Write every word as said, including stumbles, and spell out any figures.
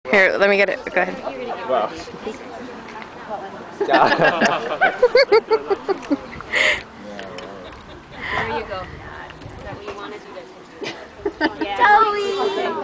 Here, let me get it. Go ahead. Wow. There you go. Is that what you wanted? You guys can do that. Yeah.